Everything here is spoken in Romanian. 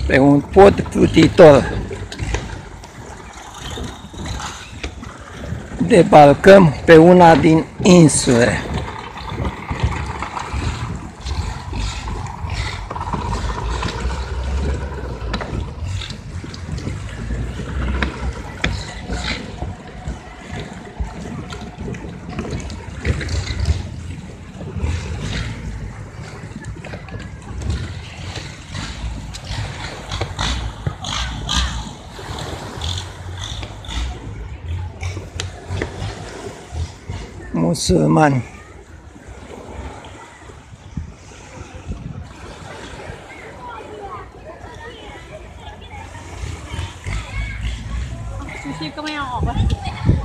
pe un pod plutitor. Debarcăm pe una din insule. Musulmani. ชูชีพก็ไม่เอาออกวะ